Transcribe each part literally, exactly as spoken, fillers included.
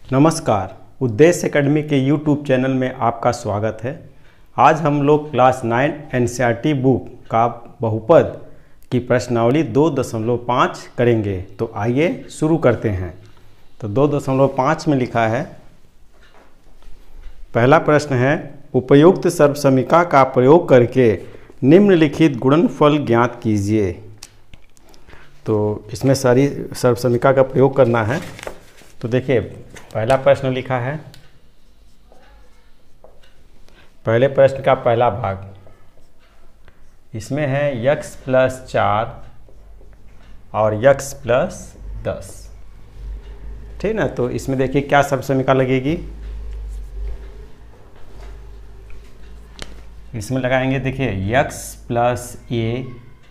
नमस्कार, उद्देश्य एकेडमी के यूट्यूब चैनल में आपका स्वागत है। आज हम लोग क्लास नाइन एनसीईआरटी बुक का बहुपद की प्रश्नावली दो दशमलव पाँच करेंगे। तो आइए शुरू करते हैं। तो दो दशमलव पाँच में लिखा है, पहला प्रश्न है, उपयुक्त सर्वसमीका का प्रयोग करके निम्नलिखित गुणनफल ज्ञात कीजिए। तो इसमें सारी सर्वसमीका का प्रयोग करना है। तो देखिए, पहला प्रश्न लिखा है, पहले प्रश्न का पहला भाग, इसमें है यक्स प्लस चार और यक्स प्लस दस। ठीक ना। तो इसमें देखिए क्या सर्वसमीका लगेगी। इसमें लगाएंगे, देखिए यक्स प्लस ए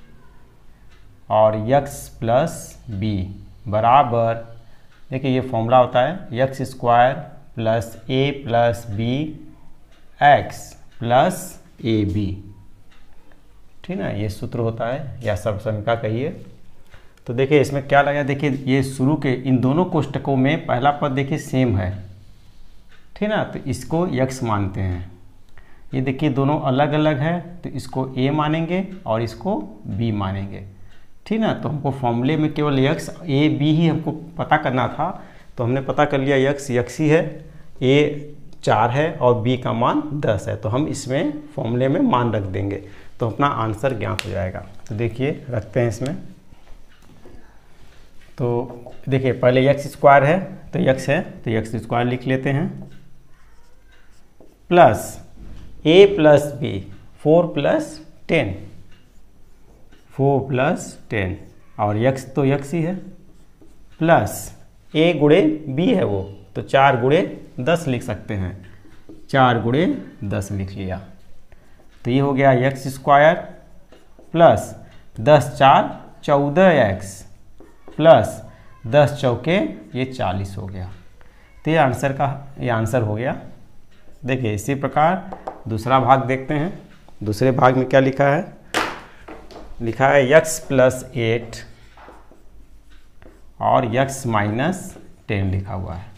और यक्स प्लस बी बराबर, देखिए ये फॉर्मूला होता है x square plus A plus B x plus A B. ठीक ना, ये सूत्र होता है या सर्वसमीका कहिए। तो देखिए इसमें क्या लगा, देखिए ये शुरू के इन दोनों कोष्टकों में पहला पद देखिए सेम है। ठीक ना, तो इसको यक्स मानते हैं। ये देखिए दोनों अलग अलग है, तो इसको ए मानेंगे और इसको बी मानेंगे। ठीक ना। तो हमको फॉर्मूले में केवल यक्स ए बी ही हमको पता करना था, तो हमने पता कर लिया यक्स यक्स ही है, ए चार है और बी का मान दस है। तो हम इसमें फॉर्मूले में मान रख देंगे तो अपना आंसर ज्ञात हो जाएगा। तो देखिए रखते हैं इसमें। तो देखिए पहले यक्स स्क्वायर है तो यक्स है, तो यक्स स्क्वायर लिख लेते हैं, प्लस ए plus B, four plus ten, four plus ten, और यक्स तो यक्स ही है, प्लस ए गुणे बी है वो, तो चार गुणे दस लिख सकते हैं, चार गुणे दस लिख लिया। तो ये हो गया यक्स स्क्वायर प्लस दस चार चौदह एक्स प्लस दस चौके ये चालीस हो गया। तो ये आंसर का ये आंसर हो गया। देखिए इसी प्रकार दूसरा भाग देखते हैं। दूसरे भाग में क्या लिखा है, लिखा है यक्स प्लस एट और यक्स माइनस टेन लिखा हुआ है।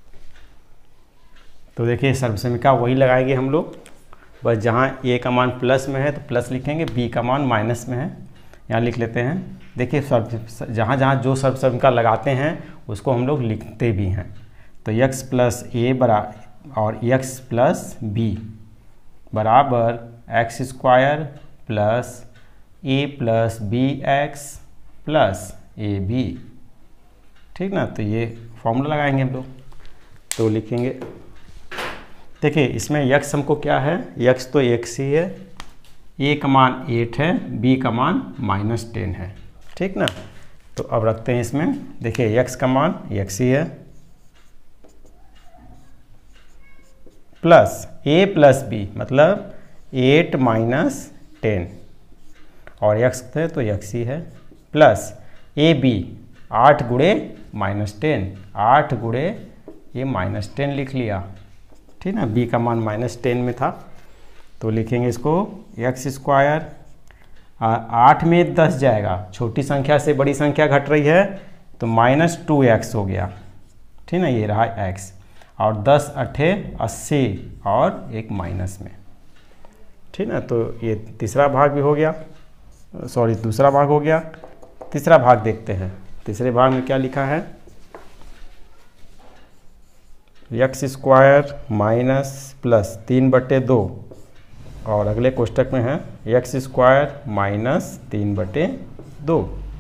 तो देखिए सर्वसमीका वही लगाएंगे हम लोग, बस जहाँ ए का मान प्लस में है तो प्लस लिखेंगे, बी का मान माइनस में है, यहाँ लिख लेते हैं। देखिए सर्व जहाँ जहाँ जो सर्वसमीका लगाते हैं उसको हम लोग लिखते भी हैं। तो यक्स प्लस ए बरा और यक्स प्लस बी बराबर x square plus A plus B x plus A B. ठीक ना। तो ये फॉर्मूला लगाएंगे हम लोग, तो लिखेंगे, देखिए इसमें यक्स हमको क्या है, यक्स तो एक्स ही है, ए का मान एट है, बी का मान माइनस टेन है। ठीक ना। तो अब रखते हैं इसमें, देखिए यक्स का मान यक्स ही है, प्लस ए प्लस बी मतलब एट माइनस टेन, और यक्स है तो यक्स ही है, प्लस ए बी आठ गुणे माइनस टेन, आठ गुणे ये माइनस टेन लिख लिया। ठीक ना, बी का मान माइनस टेन में था, तो लिखेंगे इसको यक्स स्क्वायर, आठ में दस जाएगा, छोटी संख्या से बड़ी संख्या घट रही है तो माइनस टू एक्स हो गया। ठीक ना, ये रहा एक्स, और दस अठे अस्सी और एक माइनस में। ठीक ना। तो ये तीसरा भाग भी हो गया, सॉरी दूसरा भाग हो गया। तीसरा भाग देखते हैं। तीसरे भाग में क्या लिखा है, यक्स स्क्वायर माइनस प्लस तीन बटे दो, और अगले कोष्टक में है यक्स स्क्वायर माइनस तीन बटे दो।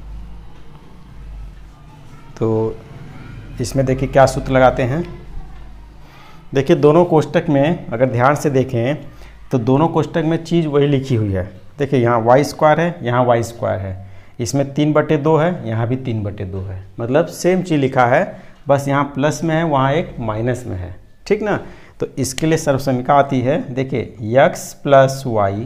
तो इसमें देखिए क्या सूत्र लगाते हैं। देखिए दोनों कोष्टक में अगर ध्यान से देखें तो दोनों कोष्टक में चीज़ वही लिखी हुई है। देखिए यहाँ वाई स्क्वायर है, यहाँ वाई स्क्वायर है, इसमें तीन बटे दो है, यहाँ भी तीन बटे दो है, मतलब सेम चीज़ लिखा है, बस यहाँ प्लस में है, वहाँ एक माइनस में है। ठीक ना। तो इसके लिए सर्वसमीका आती है, देखिए यक्स प्लस वाई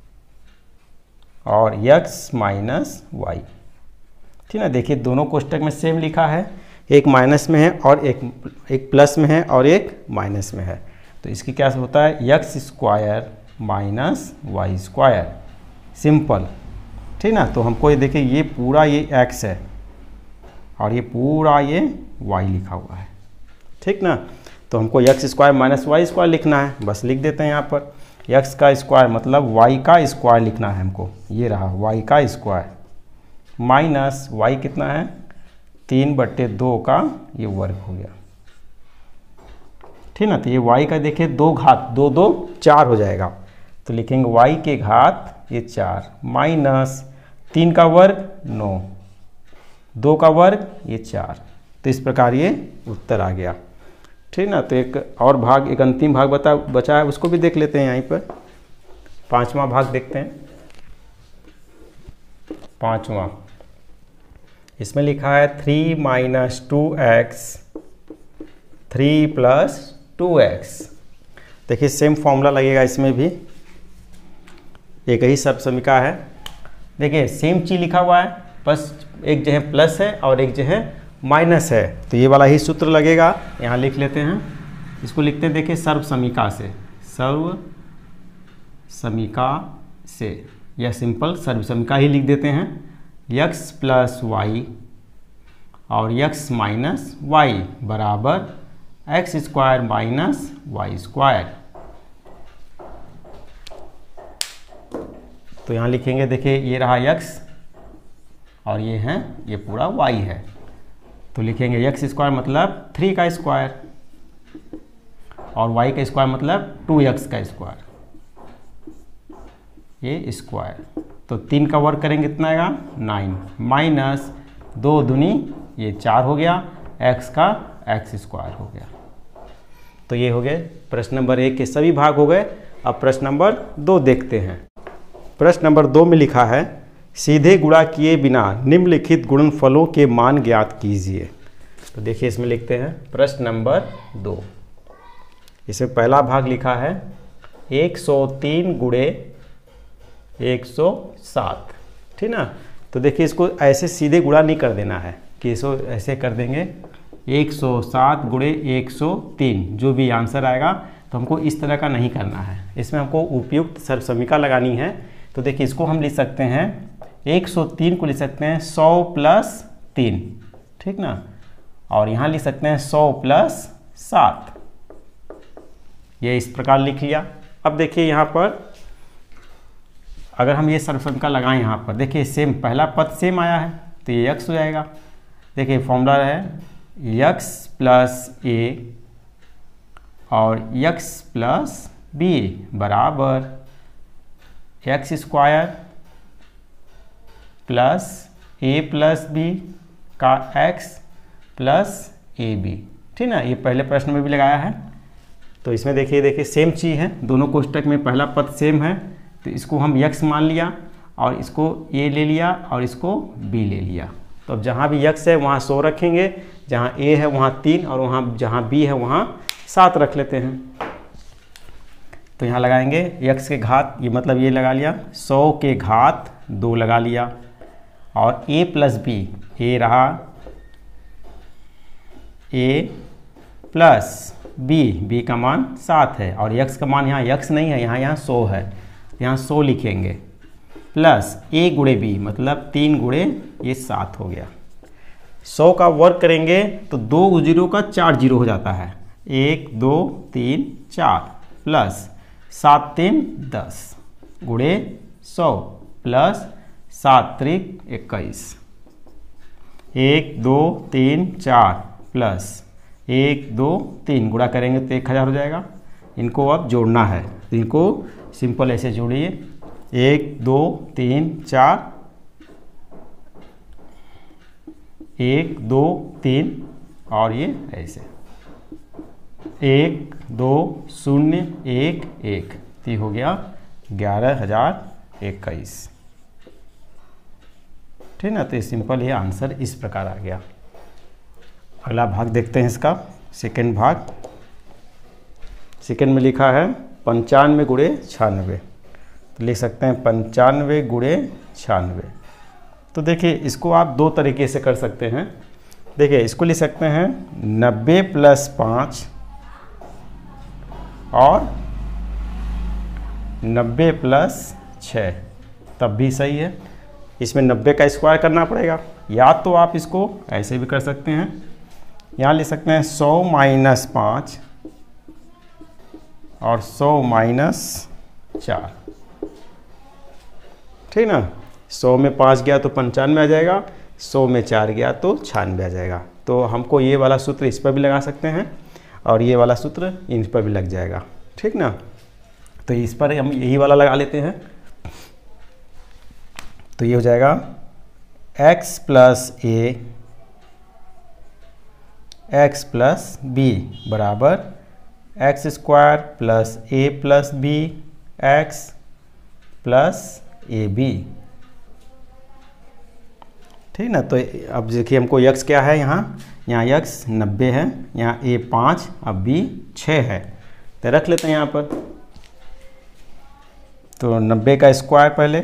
और यक्स माइनस वाई। ठीक ना। देखिए दोनों कोष्टक में सेम लिखा है, एक माइनस में है और एक एक प्लस में है और एक माइनस में है। तो इसकी क्या होता है, x square minus y square, simple. ठीक ना। तो हमको ये देखिए ये पूरा ये एक्स है और ये पूरा ये वाई लिखा हुआ है। ठीक ना। तो हमको x square minus y square लिखना है, बस लिख देते हैं यहाँ पर। एक्स का स्क्वायर मतलब वाई का स्क्वायर लिखना है हमको, ये रहा वाई का स्क्वायर माइनस वाई कितना है तीन बट्टे दो का ये वर्ग हो गया, ठीक ना। तो ये वाई का देखिए दो घात दो दो चार हो जाएगा, तो लिखेंगे वाई के घात ये चार माइनस तीन का वर्ग नौ, दो का वर्ग ये चार। तो इस प्रकार ये उत्तर आ गया, ठीक ना। तो एक और भाग, एक अंतिम भाग बता बचा है, उसको भी देख लेते हैं यहीं पर। पांचवा भाग देखते हैं। पांचवा इसमें लिखा है three minus two x three plus two x. देखिए सेम फॉर्मूला लगेगा इसमें भी, एक ही सब समीका है। देखिए सेम चीज लिखा हुआ है, बस एक जो है प्लस है और एक जो है माइनस है, तो ये वाला ही सूत्र लगेगा। यहाँ लिख लेते हैं, इसको लिखते हैं देखिए सर्व समीका से, सर्व समीका से, या सिंपल सर्व समीका ही लिख देते हैं। यक्स प्लस वाई और यक्स माइनस वाई बराबर x square minus y square. तो यहाँ लिखेंगे देखिए ये रहा यक्स और ये है ये पूरा वाई है, तो लिखेंगे एक्स स्क्वायर मतलब थ्री का स्क्वायर और वाई का स्क्वायर मतलब टू एक्स का स्क्वायर, ये स्क्वायर। तो तीन का वर्ग करेंगे कितना आएगा नाइन माइनस दो दूनी ये चार हो गया, एक्स का एक्स स्क्वायर हो गया। तो ये हो गए प्रश्न नंबर एक के सभी भाग हो गए। अब प्रश्न नंबर दो देखते हैं। प्रश्न नंबर दो में लिखा है सीधे गुणा किए बिना निम्नलिखित गुणनफलों के मान ज्ञात कीजिए। तो देखिए इसमें लिखते हैं प्रश्न नंबर दो। इसमें पहला भाग लिखा है एक सौ तीन गुणे एक सौ सात, ठीक ना। तो देखिए इसको ऐसे सीधे गुणा नहीं कर देना है कि इसको ऐसे कर देंगे एक सौ सात गुणे एक सौ तीन, जो भी आंसर आएगा तो हमको इस तरह का नहीं करना है, इसमें हमको उपयुक्त सर्व समीका लगानी है। तो देखिए इसको हम लिख सकते हैं एक सौ तीन को लिख सकते हैं सौ प्लस तीन, ठीक ना, और यहाँ लिख सकते हैं सौ प्लस सात, ये इस प्रकार लिख लिया। अब देखिए यहाँ पर अगर हम ये सर्व समीका लगाएं, यहाँ पर देखिए सेम पहला पद सेम आया है तो ये यक्स हो जाएगा। देखिए फॉर्मूला है यक्स प्लस ए और यक्स प्लस बी बराबर एक्स स्क्वायर प्लस ए प्लस बी का एक्स प्लस ए बी, ठीक ना। ये पहले प्रश्न में भी लगाया है, तो इसमें देखिए देखिए सेम चीज़ है, दोनों कोष्टक में पहला पद सेम है, तो इसको हम यक्स मान लिया और इसको ए ले लिया और इसको बी ले लिया। तो अब जहाँ भी यक्स है वहाँ सौ रखेंगे, जहाँ ए है वहाँ तीन और वहाँ जहाँ बी है वहाँ सात रख लेते हैं। तो यहाँ लगाएंगे यक्स के घात, ये मतलब ये लगा लिया, सौ के घात दो लगा लिया और a प्लस बी, ए रहा a प्लस बी, बी का मान सात है और यक्स का मान यहाँ यक्स नहीं है, यहाँ यहाँ सौ है, यहाँ सौ लिखेंगे प्लस a गुणे बी मतलब तीन गुणे ये सात हो गया। सौ का वर्ग करेंगे तो दो जीरो का चार जीरो हो जाता है, एक दो तीन चार प्लस सात तीन दस गुणे सौ प्लस सात त्रिक इक्कीस, एक दो तीन चार प्लस एक दो तीन गुणा करेंगे तो एक हज़ार हो जाएगा। इनको अब जोड़ना है, तो इनको सिंपल ऐसे जोड़िए, एक दो तीन चार, एक दो तीन और ये ऐसे एक दो शून्य एक एक, तो हो गया ग्यारह हजार इक्कीस, ठीक ना। तो सिंपल ये आंसर इस प्रकार आ गया। अगला भाग देखते हैं इसका, सेकेंड भाग। सेकेंड में लिखा है पंचानवे गुणे छियानवे, तो लिख सकते हैं पंचानवे गुणे छियानवे। तो देखिए इसको आप दो तरीके से कर सकते हैं। देखिए इसको लिख सकते हैं नब्बे प्लस पाँच और नब्बे प्लस छः, तब भी सही है। इसमें नब्बे का स्क्वायर करना पड़ेगा, या तो आप इसको ऐसे भी कर सकते हैं यहाँ लिख सकते हैं सौ माइनस पाँच और सौ माइनस चार, ठीक ना। सौ में पाँच गया तो पंचानवे आ जाएगा, सौ में चार गया तो छियानवे आ जाएगा। तो हमको ये वाला सूत्र इस पर भी लगा सकते हैं और ये वाला सूत्र इन पर भी लग जाएगा, ठीक ना। तो इस पर हम यही वाला लगा लेते हैं। तो ये हो जाएगा x plus a x plus B बराबर x square plus A plus B x plus A B, ठीक ना। तो अब देखिए हमको x क्या है, यहाँ यहाँ x नब्बे है, यहाँ a पाँच, अब b छः है, तो रख लेते हैं यहाँ पर। तो नब्बे का स्क्वायर पहले,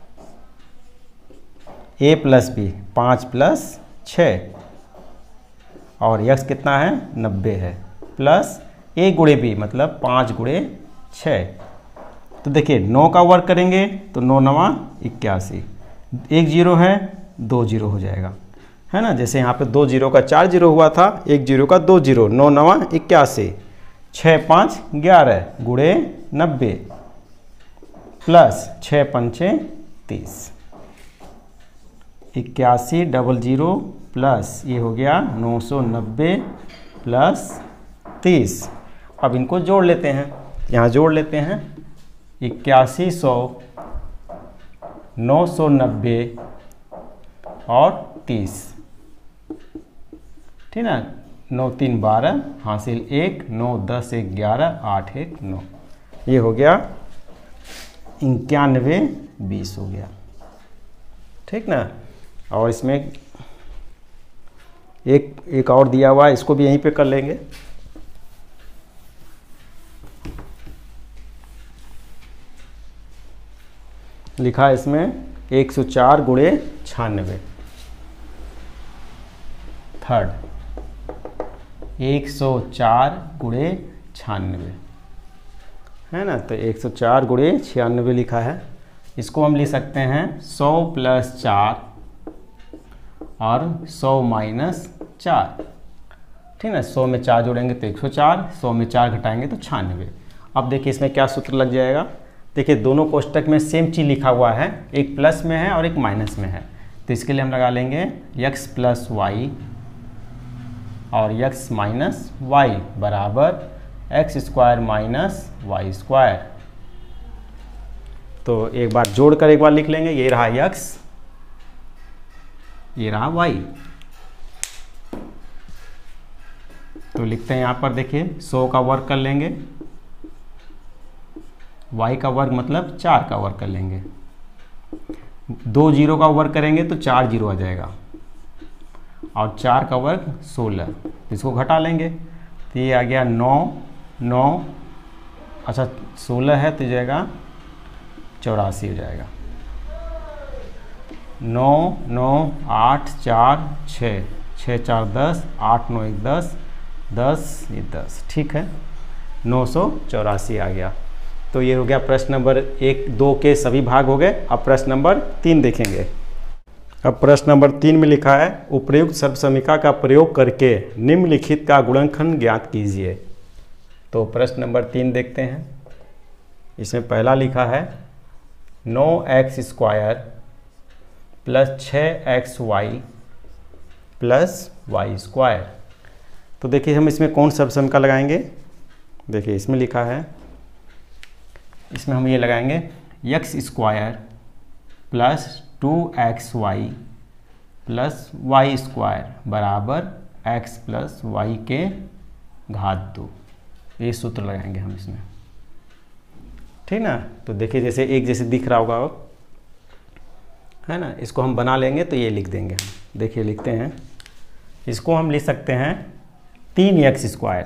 a प्लस बी पाँच प्लस छः और x कितना है नब्बे है, प्लस a गुणे b मतलब पाँच गुणे छः। तो देखिए नौ का वर्ग करेंगे तो नौ नवा इक्यासी, एक जीरो है दो जीरो हो जाएगा, है ना। जैसे यहाँ पे दो जीरो का चार जीरो हुआ था, एक जीरो का दो जीरो, नौ नवा इक्यासी, छः पाँच ग्यारह गुणे नब्बे प्लस छः पंचे तीस, इक्यासी डबल जीरो प्लस ये हो गया नौ सौ नब्बे प्लस तीस। अब इनको जोड़ लेते हैं, यहाँ जोड़ लेते हैं इक्यासी सौ, नौ सौ नब्बे और तीस, ठीक ना। नौ तीन बारह हासिल एक, नौ दस एक ग्यारह, आठ एक नौ, ये हो गया इक्यानवे बीस हो गया, ठीक ना। और इसमें एक एक और दिया हुआ है, इसको भी यहीं पे कर लेंगे। लिखा है इसमें एक सौ चार गुणे छियानवे, थर्ड एक सौ चार गुणे छियानवे, है ना। तो एक सौ चार गुणे छियानवे लिखा है, इसको हम लिख सकते हैं सौ प्लस चार और सौ माइनस चार, ठीक है। सौ में चार जोड़ेंगे तो एक सौ चार, सौ में चार घटाएंगे तो छियानवे। अब देखिए इसमें क्या सूत्र लग जाएगा, देखिए दोनों कोष्टक में सेम चीज़ लिखा हुआ है, एक प्लस में है और एक माइनस में है। तो इसके लिए हम लगा लेंगे x प्लस वाई और x माइनस वाई बराबर x square minus y square. तो एक बार जोड़कर एक बार लिख लेंगे, ये रहा x, ये रहा y। तो लिखते हैं यहाँ पर, देखिए सौ का वर्ग कर लेंगे, y का वर्ग मतलब चार का वर्ग कर लेंगे, दो जीरो का वर्ग करेंगे तो चार जीरो आ जाएगा और चार का वर्ग सोलह, इसको घटा लेंगे तो ये आ गया नौ, नौ अच्छा सोलह है तो जाएगा चौरासी हो जाएगा, नौ नौ आठ चार छः, छः चार दस, आठ नौ एक दस, दस ये दस, ठीक है, नौ सौ चौरासी आ गया। तो ये हो गया प्रश्न नंबर एक दो के सभी भाग हो गए। अब प्रश्न नंबर तीन देखेंगे। अब प्रश्न नंबर तीन में लिखा है उपर्युक्त सर्वसमीका का प्रयोग करके निम्नलिखित का गुणनखंड ज्ञात कीजिए। तो प्रश्न नंबर तीन देखते हैं। इसमें पहला लिखा है नौ एक्स स्क्वायर प्लस छः x y plus y square. तो देखिए हम इसमें कौन सर्वसमीका लगाएंगे, देखिए इसमें लिखा है, इसमें हम ये लगाएंगे x square plus two x y plus y square बराबर एक्स प्लस वाई के घात दो, ये सूत्र लगाएंगे हम इसमें, ठीक ना। तो देखिए जैसे एक जैसे दिख रहा होगा है ना, इसको हम बना लेंगे तो ये लिख देंगे हम। देखिए लिखते हैं, इसको हम लिख सकते हैं तीन एक्स स्क्वायर,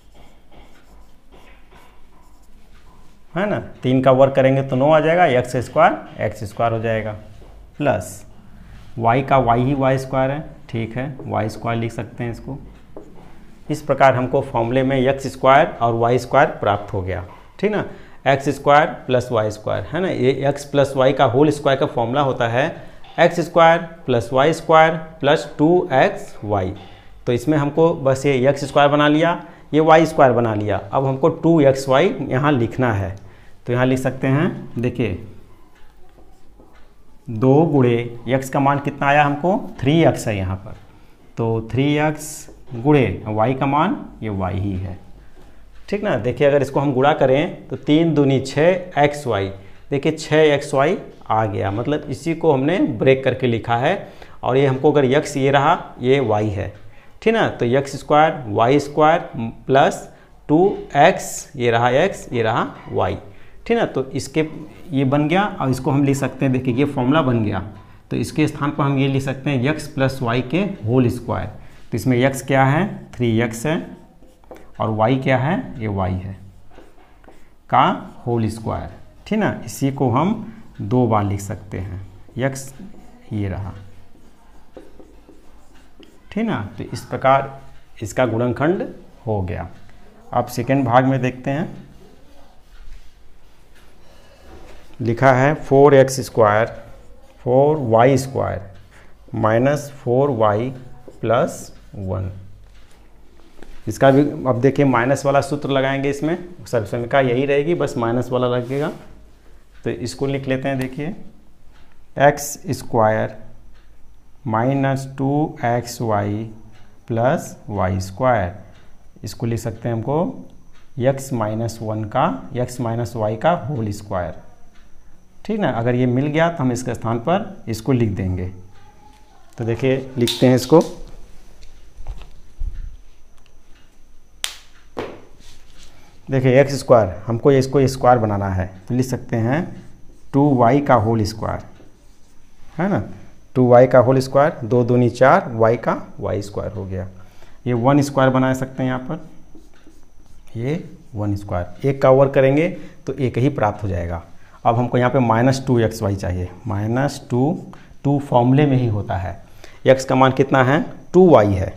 है ना, तीन का वर्ग करेंगे तो नौ आ जाएगा, एक्स स्क्वायर एक्स स्क्वायर हो जाएगा प्लस वाई का वाई ही वाई स्क्वायर है, ठीक है, वाई स्क्वायर लिख सकते हैं इसको। इस प्रकार हमको फॉर्मूले में एक्स स्क्वायर और वाई स्क्वायर प्राप्त हो गया, ठीक ना। X square plus y square, है ना, ये एक्स प्लस वाई का होल स्क्वायर का फॉर्मूला होता है x square plus y square plus two x y. तो इसमें हमको बस ये एक्स स्क्वायर बना लिया, ये वाई स्क्वायर बना लिया। अब हमको टू एक्स वाई यहाँ लिखना है, तो यहाँ लिख सकते हैं, देखिए दो गुणे एक्स का मान कितना आया हमको, थ्री एक्स है यहाँ पर, तो थ्री एक्स गुणे वाई का मान ये वाई ही है, ठीक ना। देखिए अगर इसको हम गुणा करें तो तीन दूनी छः एक्स वाई, देखिए छः एक्स वाई आ गया, मतलब इसी को हमने ब्रेक करके लिखा है। और ये हमको अगर यक्स ये रहा, ये वाई है, ठीक ना। तो x square y square plus two x, ये रहा एक्स, ये रहा वाई, ठीक ना। तो इसके ये बन गया, और इसको हम लिख सकते हैं, देखिए ये फॉर्मूला बन गया, तो इसके स्थान पर हम ये लिख सकते हैं यक्स प्लस वाई के होल स्क्वायर। तो इसमें यक्स क्या है, थ्री एक्स है, और वाई क्या है, ये वाई है का होल स्क्वायर, ठीक ना। इसी को हम दो बार लिख सकते हैं, यक्स ये रहा, ठीक ना। तो इस प्रकार इसका गुणनखंड हो गया। अब सेकेंड भाग में देखते हैं, लिखा है four x square four y square minus four y plus one. इसका भी अब देखिए माइनस वाला सूत्र लगाएंगे, इसमें सर्वसमीका यही रहेगी, बस माइनस वाला लगेगा। तो इसको लिख लेते हैं, देखिए x square minus two x y plus y square, इसको लिख सकते हैं हमको यक्स माइनस वन का यक्स माइनस वाई का होल स्क्वायर, ठीक ना। अगर ये मिल गया तो हम इसके स्थान पर इसको लिख देंगे। तो देखिए लिखते हैं इसको, देखिए एक्स स्क्वायर हमको इसको स्क्वायर बनाना है, तो लिख सकते हैं टू वाई का होल स्क्वायर, है ना। टू वाई का होल स्क्वायर, दो दूनी चार, वाई का वाई स्क्वायर हो गया। ये वन स्क्वायर बना सकते हैं यहाँ पर, ये वन स्क्वायर, एक का ओवर करेंगे तो एक ही प्राप्त हो जाएगा। अब हमको यहाँ पे माइनस टू एक्स वाई चाहिए, माइनस टू टू फॉर्मूले में ही होता है। एक्स का मान कितना है, टू वाई है,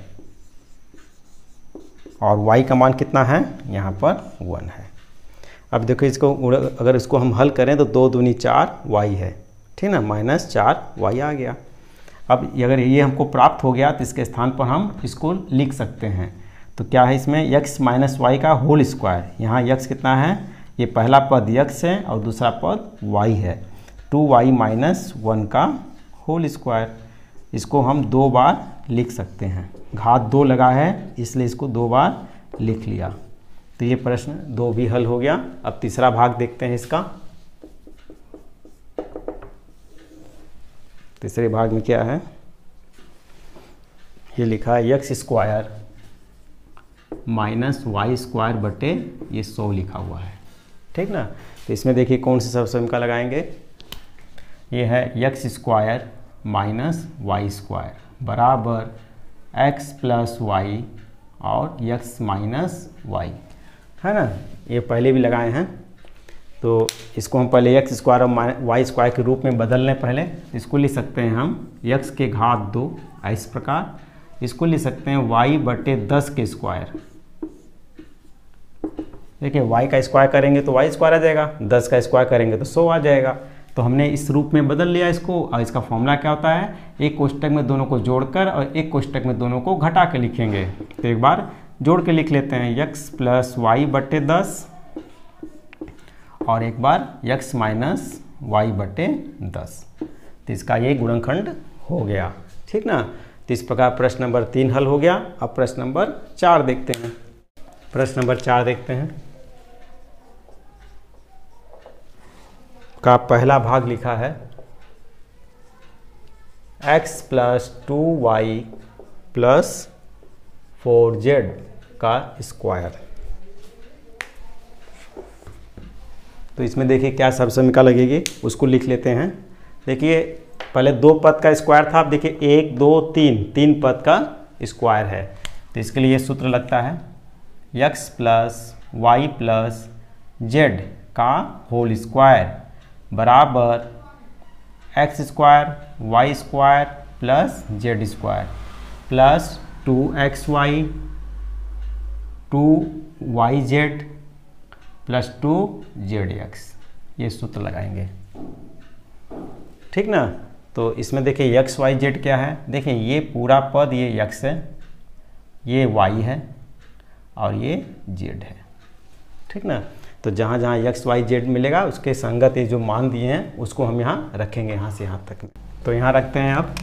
और y का मान कितना है, यहाँ पर वन है। अब देखो इसको अगर इसको हम हल करें तो दो दूनी चार y है, ठीक ना, माइनस चार वाई आ गया। अब अगर ये हमको प्राप्त हो गया तो इसके स्थान पर हम इसको लिख सकते हैं। तो क्या है इसमें, x माइनस वाई का होल स्क्वायर, यहाँ x कितना है, ये पहला पद x है और दूसरा पद y है, टू वाई माइनस वन का होल स्क्वायर। इसको हम दो बार लिख सकते हैं, घात दो लगा है इसलिए इसको दो बार लिख लिया। तो ये प्रश्न दो भी हल हो गया। अब तीसरा भाग देखते हैं इसका। तीसरे भाग में क्या है, ये लिखा है x square minus y square बटे ये सौ लिखा हुआ है, ठीक ना। तो इसमें देखिए कौन सी सर्वसमीका लगाएंगे, ये है x square minus y square बराबर एक्स प्लस वाई और एक्स माइनस वाई, है ना। ये पहले भी लगाए हैं, तो इसको हम पहले एक्स स्क्वायर और वाई स्क्वायर के रूप में बदल लें। पहले इसको लिख सकते हैं हम एक्स के घात दो, इस प्रकार इसको लिख सकते हैं वाई बटे दस के स्क्वायर। देखिए वाई का स्क्वायर करेंगे तो वाई स्क्वायर आ जाएगा, दस का स्क्वायर करेंगे तो सौ आ जाएगा। तो हमने इस रूप में बदल लिया इसको, और इसका फॉर्मूला क्या होता है, एक कोष्टक में दोनों को जोड़कर और एक कोष्टक में दोनों को घटा के लिखेंगे। तो एक बार जोड़ के लिख लेते हैं एक्स प्लस वाई बटे दस, और एक बार एक्स माइनस वाई बटे दस। तो इसका ये गुणनखंड हो गया, ठीक ना। तो इस प्रकार प्रश्न नंबर तीन हल हो गया। अब प्रश्न नंबर चार देखते हैं। प्रश्न नंबर चार देखते हैं, का पहला भाग लिखा है x plus two y plus four z का स्क्वायर। तो इसमें देखिए क्या सर्वसमीका लगेगी, उसको लिख लेते हैं। देखिए पहले दो पद का स्क्वायर था, अब देखिए एक दो तीन तीन पद का स्क्वायर है। तो इसके लिए सूत्र लगता है x plus y plus z का होल स्क्वायर बराबर x square y square plus z square plus two x y two y z plus two z x, ये सूत्र लगाएंगे, ठीक ना। तो इसमें देखिए एक्स वाई जेड क्या है, देखिए ये पूरा पद ये एक्स है ये y है और ये z है, ठीक ना। तो जहाँ जहाँ एक्स वाई जेड मिलेगा उसके संगत ये जो मान दिए हैं उसको हम यहाँ रखेंगे, यहाँ से यहाँ तक में। तो यहाँ रखते हैं। अब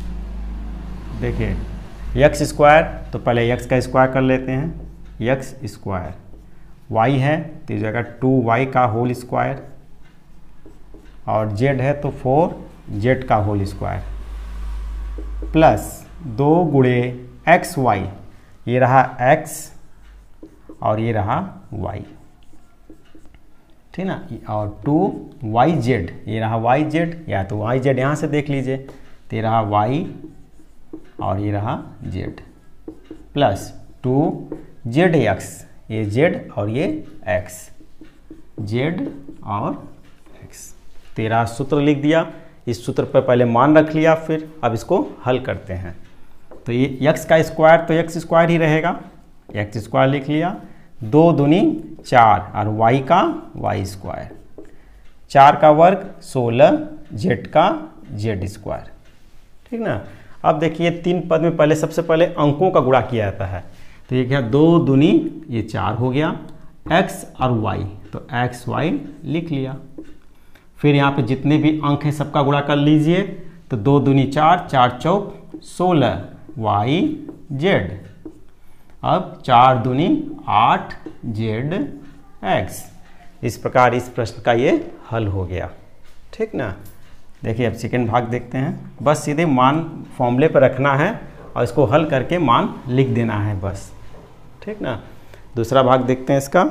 देखिए एक्स स्क्वायर, तो पहले एक्स का स्क्वायर कर लेते हैं। एक्स स्क्वायर, वाई है तो इस जगह टू वाई का होल स्क्वायर, और जेड है तो फोर जेड का होल स्क्वायर, प्लस दो गुणे एक्स वाई, ये रहा एक्स और ये रहा वाई, ठीक ना। और टू वाई जेड, ये रहा वाई जेड, या तो वाई जेड यहाँ से देख लीजिए, तो ये रहा वाई और ये रहा z, plus two z x, ये जेड और ये एक्स, जेड और एक्स। तेरह सूत्र लिख दिया, इस सूत्र पर पहले मान रख लिया, फिर अब इसको हल करते हैं। तो ये एक्स का स्क्वायर तो एक्स स्क्वायर ही रहेगा, एक्स स्क्वायर लिख लिया, दो दूनी चार और वाई का वाई स्क्वायर, चार का वर्ग सोलह, जेड का जेड स्क्वायर, ठीक ना। अब देखिए तीन पद में पहले सबसे पहले अंकों का गुणा किया जाता है, तो ये क्या, दो दूनी ये चार हो गया, एक्स और वाई तो एक्स वाई लिख लिया। फिर यहाँ पे जितने भी अंक हैं सबका गुणा कर लीजिए, तो दो दूनी चार, चार चौक सोलह, वाई जेड, अब चार दूनी आठ, जेड एक्स। इस प्रकार इस प्रश्न का ये हल हो गया, ठीक ना। देखिए अब सेकेंड भाग देखते हैं। बस सीधे मान फॉर्मूले पर रखना है और इसको हल करके मान लिख देना है बस, ठीक ना। दूसरा भाग देखते हैं इसका।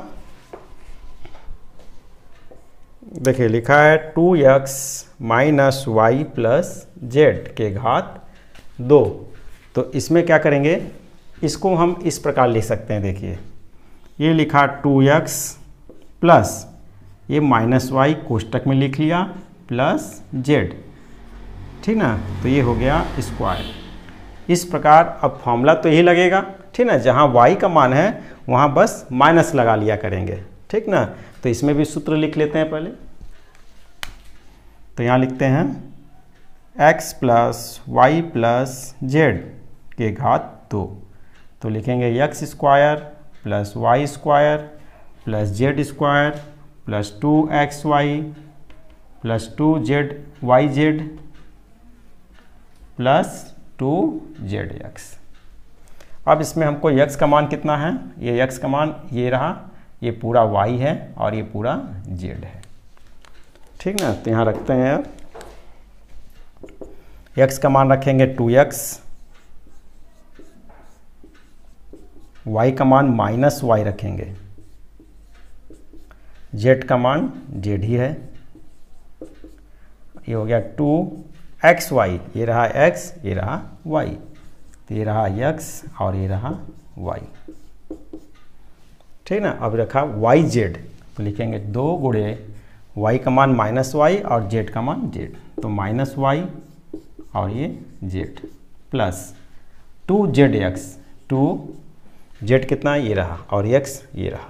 देखिए लिखा है two x minus y plus z के घात दो। तो इसमें क्या करेंगे, इसको हम इस प्रकार लिख सकते हैं। देखिए ये लिखा टू एक्स प्लस ये माइनस वाई कोष्टक में लिख लिया प्लस जेड, ठीक ना। तो ये हो गया स्क्वायर। इस प्रकार अब फॉर्मूला तो यही लगेगा, ठीक ना। जहाँ y का मान है वहाँ बस माइनस लगा लिया करेंगे, ठीक ना। तो इसमें भी सूत्र लिख लेते हैं पहले। तो यहाँ लिखते हैं x plus y plus z के घात दो। तो लिखेंगे x square plus y square plus z square plus two x y plus two z y z plus two z x. अब इसमें हमको x का मान कितना है, ये x का मान ये रहा, ये पूरा y है और ये पूरा z है, ठीक ना। तो यहाँ रखते हैं, x का मान रखेंगे टू एक्स, y का मान माइनस वाई रखेंगे, z का मान z ही है, ये हो गया टू एक्स वाई, ये रहा x, ये रहा y, तो ये रहा x और ये रहा y, ठीक ना। अब रखा वाई जेड, तो लिखेंगे दो गुणे y का मान माइनस वाई और z का मान z, तो माइनस वाई और ये z plus two z x, two z कितना ये रहा और x ये रहा,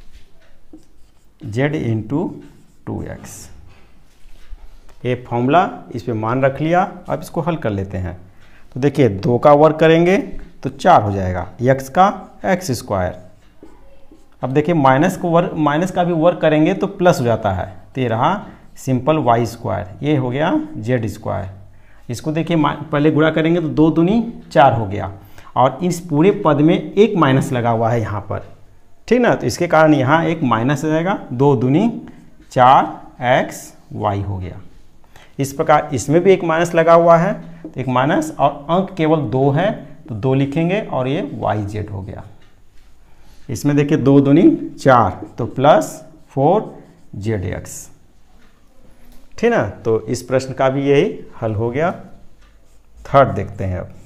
z इंटू टू एक्स। ये फॉर्मूला इस पे मान रख लिया। अब इसको हल कर लेते हैं। तो देखिए दो का वर्ग करेंगे तो चार हो जाएगा, x का एक्स स्क्वायर। अब देखिए माइनस को वर्ग, माइनस का भी वर्ग करेंगे तो प्लस हो जाता है, तो ये रहा सिंपल वाई स्क्वायर, ये हो गया जेड स्क्वायर। इसको देखिए पहले गुणा करेंगे तो दो दूनी चार हो गया, और इस पूरे पद में एक माइनस लगा हुआ है यहाँ पर, ठीक ना। तो इसके कारण यहाँ एक माइनस आ जाएगा, दो दूनी चार एक्स वाई हो गया। इस प्रकार इसमें भी एक माइनस लगा हुआ है, तो एक माइनस, और अंक केवल दो है तो दो लिखेंगे और ये वाई जेड हो गया। इसमें देखिए दो दूनी चार तो प्लस फोर जेड एक्स, ठीक ना। तो इस प्रश्न का भी यही हल हो गया। थर्ड देखते हैं अब।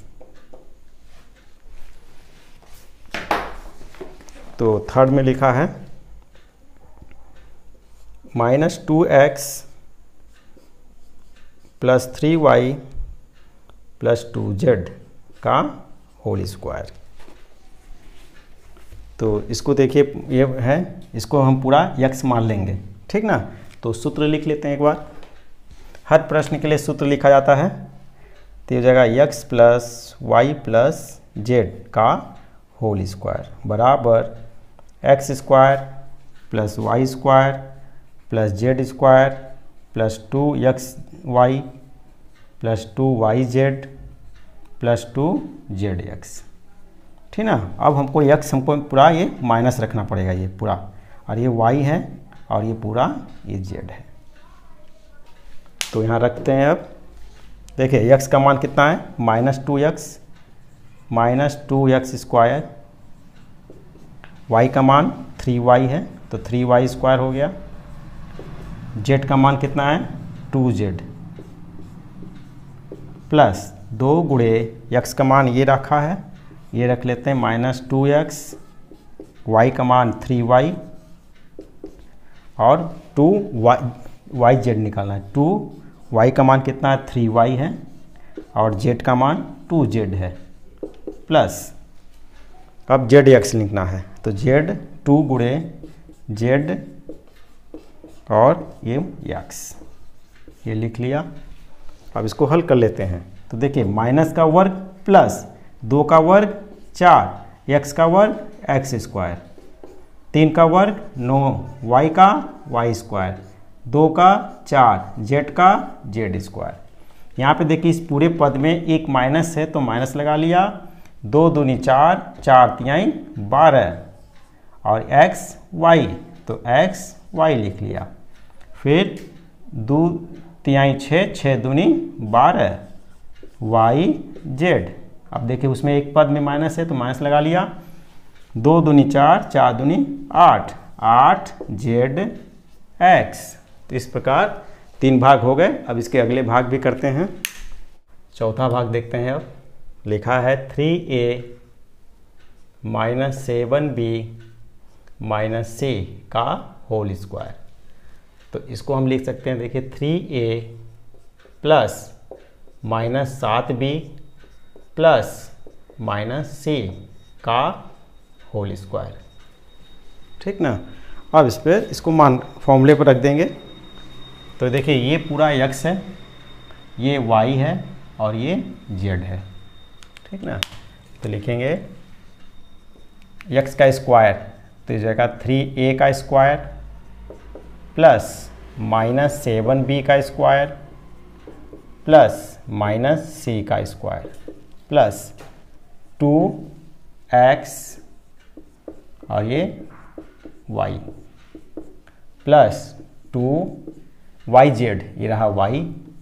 तो थर्ड में लिखा है minus two x plus three y plus two z का होल स्क्वायर। तो इसको देखिए ये है, इसको हम पूरा यक्स मान लेंगे, ठीक ना। तो सूत्र लिख लेते हैं एक बार। हर प्रश्न के लिए सूत्र लिखा जाता है, तो ये हो जाएगा x plus y plus z का होल स्क्वायर बराबर x square plus y square plus z square plus two x y plus two y z plus two z x. ठीक ना। अब हमको एक्स हमको पूरा ये माइनस रखना पड़ेगा, ये पूरा, और ये वाई है और ये पूरा ये जेड है। तो यहाँ रखते हैं। अब देखिए एक्स का मान कितना है, minus two x minus two x square, y का मान थ्री वाई है तो थ्री वाई स्क्वायर हो गया, जेड का मान कितना है टू जेड प्लस दो गुणे एक्स का मान ये रखा है, ये रख लेते हैं माइनस टू एक्स, वाई का मान थ्री वाई और टू वाई वाई जेड निकालना है। टू वाई का मान कितना है थ्री वाई है और जेड का मान टू जेड है प्लस अब जेड एक्स लिखना है तो जेड टू गुणे जेड और ये एक्स, ये लिख लिया। अब इसको हल कर लेते हैं। तो देखिए माइनस का वर्ग प्लस दो का वर्ग चार, एक्स का वर्ग एक्स स्क्वायर, तीन का वर्ग नौ, वाई का वाई स्क्वायर, दो का चार, जेड का जेड स्क्वायर। यहाँ पे देखिए इस पूरे पद में एक माइनस है तो माइनस लगा लिया, दो दूनी चार, चार तिहाई बारह और एक्स वाई तो एक्स वाई लिख लिया। फिर दो तिहाई छः, छः दूनी बारह, वाई जेड। अब देखिए उसमें एक पद में माइनस है तो माइनस लगा लिया, दो दूनी चार, चार दूनी आठ, आठ जेड एक्स। तो इस प्रकार तीन भाग हो गए। अब इसके अगले भाग भी करते हैं। चौथा भाग देखते हैं। अब लिखा है three a minus seven b minus c का होल स्क्वायर। तो इसको हम लिख सकते हैं, देखिए थ्री ए प्लस माइनस सात बी प्लस माइनस सी का होल स्क्वायर। ठीक ना। अब इस पर इसको मान फॉर्मूले पर रख देंगे। तो देखिए ये पूरा एक्स है, ये वाई है और ये जेड है। ठीक ना। तो लिखेंगे एक्स का स्क्वायर तो इस जगह थ्री ए का square plus minus seven b का स्क्वायर प्लस माइनस सी का स्क्वायर प्लस टू एक्स और ये y plus two y z, ये रहा वाई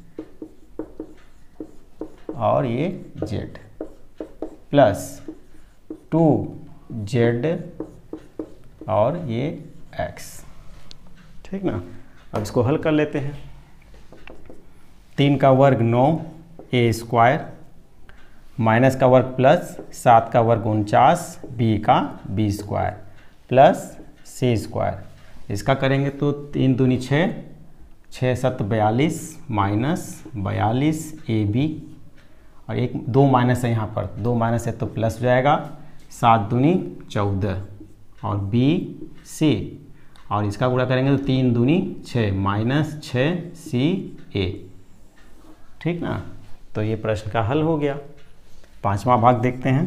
और ये जेड प्लस टू जेड और ये एक्स। ठीक ना। अब इसको हल कर लेते हैं। तीन का वर्ग नौ ए स्क्वायर माइनस का वर्ग प्लस सात का वर्ग उनचास बी का b square plus c square. इसका करेंगे तो तीन दूनी छः, छः सत बयालीस माइनस बयालीस ए बी और एक दो माइनस है यहाँ पर, दो माइनस है तो प्लस हो जाएगा, सात दूनी चौदह और बी सी और इसका गुणा करेंगे तो तीन दूनी छः माइनस छः सी ए। ठीक ना। तो ये प्रश्न का हल हो गया। पांचवा भाग देखते हैं।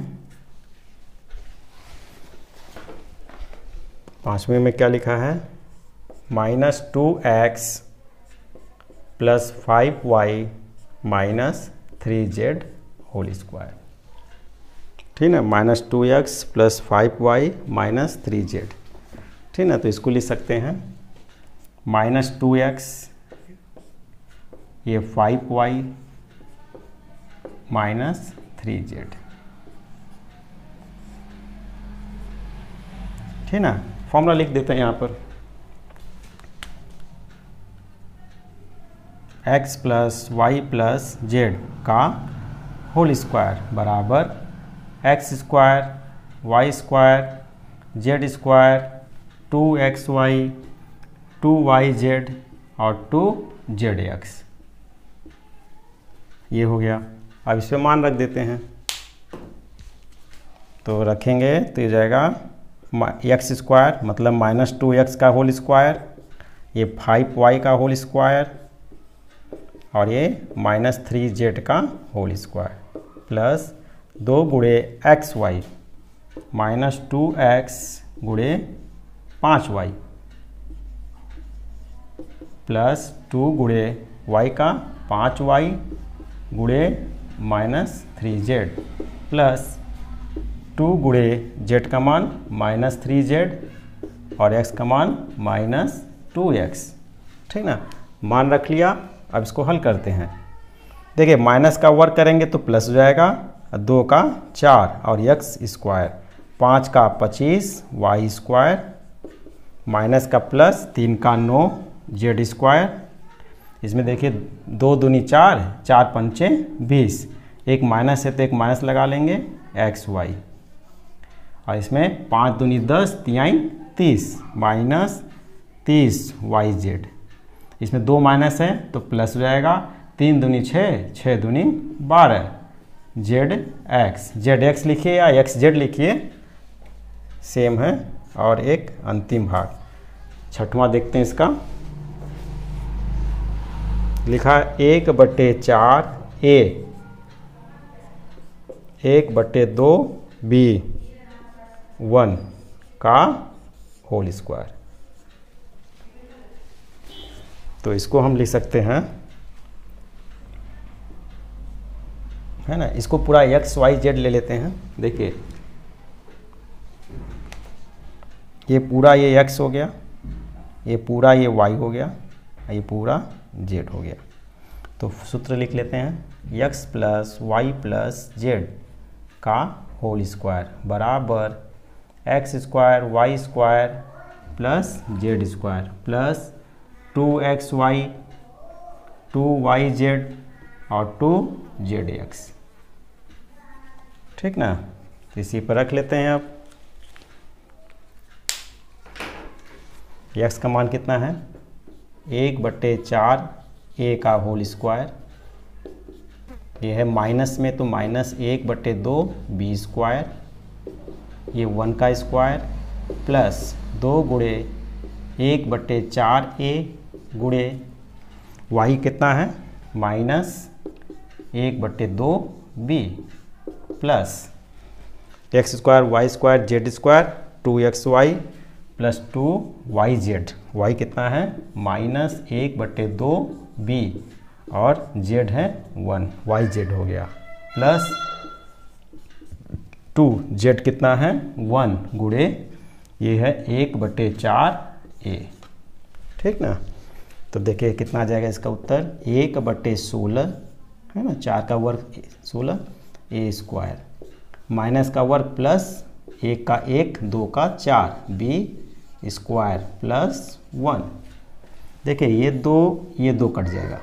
पांचवें में क्या लिखा है, minus two x plus five y minus three z whole square. ठीक ना। Minus two x plus five y minus three z. ठीक ना। तो इसको लिख सकते हैं माइनस टू एक्स ये five y minus three z. ठीक ना। फॉर्मूला लिख देते हैं यहाँ पर, x plus y plus z का होल स्क्वायर बराबर x square y square z square two x y two y z और टू जेड एक्स। ये हो गया। अब इस पर मान रख देते हैं। तो रखेंगे तो ये जाएगा एक्स स्क्वायर मतलब माइनस टू एक्स का होल स्क्वायर, ये फाइव वाई का होल स्क्वायर और ये माइनस थ्री जेड का होल स्क्वायर प्लस दो गुणे x y minus two x गुणे पाँच वाई प्लस टू गुणे वाई का पाँच वाई गुणे minus three z plus two गुणे जेड का मान माइनस थ्री जेड और एक्स का मान माइनस टू एक्स। ठीक ना, मान रख लिया। अब इसको हल करते हैं। देखिए माइनस का वर्ग करेंगे तो प्लस हो जाएगा, दो का चार और एक्स स्क्वायर, पाँच का पच्चीस वाई स्क्वायर माइनस का प्लस तीन का नौ जेड स्क्वायर। इसमें देखिए दो दूनी चार, चार पंचे बीस, एक माइनस है तो एक माइनस लगा लेंगे एक्स वाई, और इसमें पाँच दूनी दस तिहाई तीस माइनस तीस वाई जेड। इसमें दो माइनस है तो प्लस हो जाएगा, तीन दूनी छः, छः दूनी बारह जेड एक्स। जेड एक्स लिखिए या एक्स जेड लिखिए, सेम है। और एक अंतिम भाग छठवां देखते हैं। इसका लिखा एक बट्टे चार ए एक बट्टे दो बी वन का होल स्क्वायर। तो इसको हम लिख सकते हैं, है ना, इसको पूरा एक्स वाई जेड ले लेते हैं। देखिए ये पूरा ये एक्स हो गया, ये पूरा ये वाई हो गया, ये पूरा जेड हो गया। तो सूत्र लिख लेते हैं, x plus y plus z का होल स्क्वायर बराबर x square y square plus z square plus two x y two y z और टू जेड एक्स। ठीक ना, तो इसी पर रख लेते हैं। अब एक्स का मान कितना है, एक बट्टे चार ए का होल स्क्वायर, ये है माइनस में तो माइनस एक बट्टे दो बी स्क्वायर, ये वन का स्क्वायर प्लस दो गुणे एक बट्टे चार ए गुणे वाई कितना है माइनस एक बट्टे दो b plus x square y square z square two x y plus two y z. Y कितना है माइनस एक बट्टे दो बी और जेड है वन, वाई जेड हो गया प्लस टू जेड कितना है वन गुणे ये है एक बट्टे चार ए। ठीक ना, तो देखिए कितना आ जाएगा इसका उत्तर, एक बट्टे सोलह, है ना, चार का वर्ग सोलह ए स्क्वायर माइनस का वर्ग प्लस एक का एक, दो का चार बी स्क्वायर प्लस वन। देखिए ये दो ये दो कट जाएगा,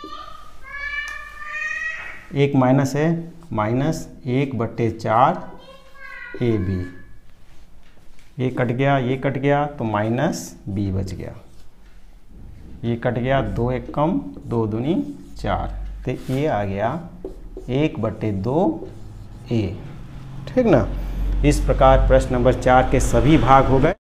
एक माइनस है, माइनस एक बट्टे चार ए बी, ये कट गया ये कट गया तो माइनस बी बच गया, ये कट गया, दो एक कम, दो दूनी चार, तो ये आ गया एक बट्टे दो ए। ठीक ना, इस प्रकार प्रश्न नंबर चार के सभी भाग हो गए।